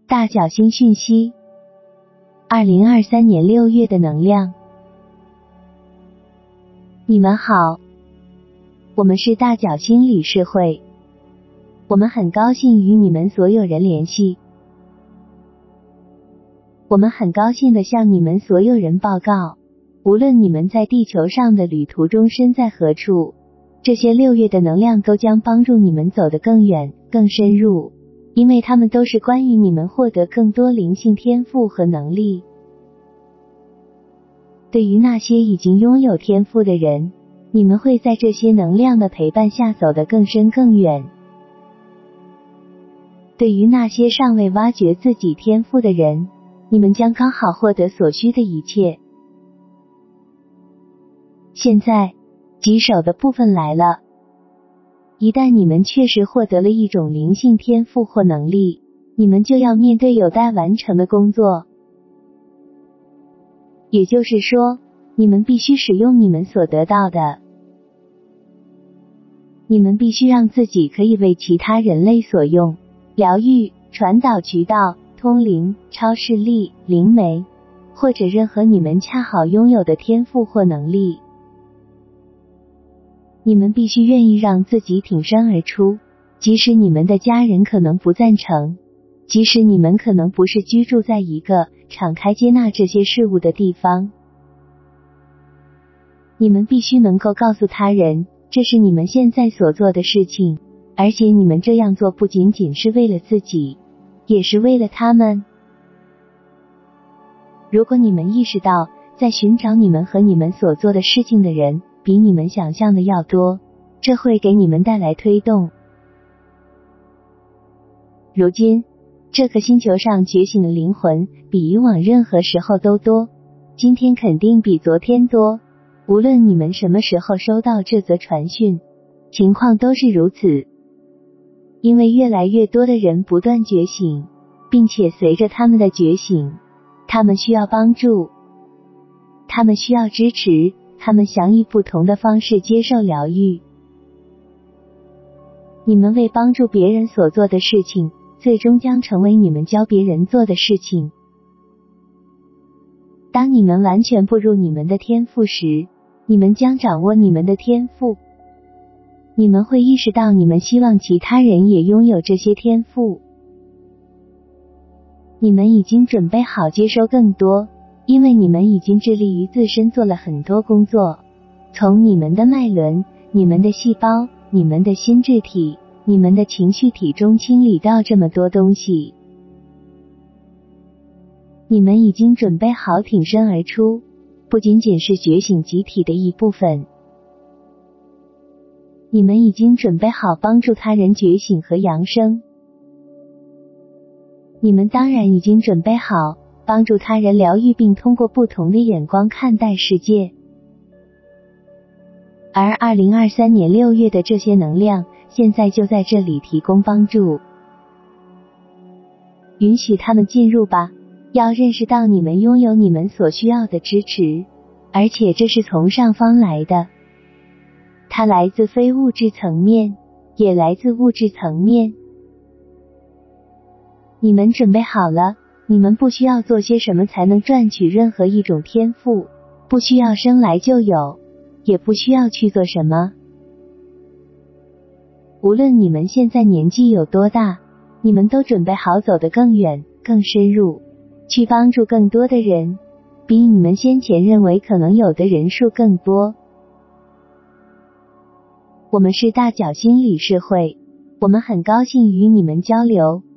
大角星讯息2023年6月的能量。你们好，我们是大角星理事会，我们很高兴与你们所有人联系。我们很高兴地向你们所有人报告，无论你们在地球上的旅途中身在何处，这些6月的能量都将帮助你们走得更远、更深入，因为它们都是关于你们获得更多灵性天赋和能力。对于那些已经拥有天赋的人，你们会在这些能量的陪伴下走得更深更远。对于那些尚未挖掘自己天赋的人，你们将刚好获得所需的一切。现在，棘手的部分来了。一旦你们确实获得了一种灵性天赋或能力，你们就要面对有待完成的工作。也就是说，你们必须使用你们所得到的。你们必须让自己可以为其他人类所用，疗愈、传导渠道、通灵、超视力、灵媒，或者任何你们恰好拥有的天赋或能力。你们必须愿意让自己挺身而出，即使你们的家人可能不赞成，即使你们可能不是居住在一个敞开接纳这些事物的地方。你们必须能够告诉他人，这是你们现在所做的事情，而且你们这样做不仅仅是为了自己，也是为了他们。如果你们意识到，在寻找你们和你们所做的事情的人比你们想象的要多，这会给你们带来推动。如今，这个星球上觉醒的灵魂比以往任何时候都多，今天肯定比昨天多。无论你们什么时候收到这则传讯，情况都是如此。因为越来越多的人不断觉醒，并且随着他们的觉醒，他们需要帮助，他们需要支持，他们想以不同的方式接受疗愈。你们为帮助别人所做的事情，最终将成为你们教别人做的事情。当你们完全步入你们的天赋时，你们将掌握你们的天赋。你们会意识到你们希望其他人也拥有这些天赋。你们已经准备好接收更多，因为你们已经致力于自身做了很多工作，从你们的脉轮、你们的细胞、你们的心智体、你们的情绪体中清理到这么多东西。你们已经准备好挺身而出，不仅仅是觉醒集体的一部分。你们已经准备好帮助他人觉醒和扬升。你们当然已经准备好帮助他人疗愈，并通过不同的眼光看待世界。而2023年6月的这些能量，现在就在这里提供帮助。允许他们进入吧，要认识到你们拥有你们所需要的支持，而且这是从上方来的。它来自非物质层面，也来自物质层面。你们准备好了，你们不需要做些什么才能赚取任何一种天赋，不需要生来就有，也不需要去做什么。无论你们现在年纪有多大，你们都准备好走得更远、更深入，去帮助更多的人，比你们先前认为可能有的人数更多。我们是大角星理事会，我们很高兴与你们交流。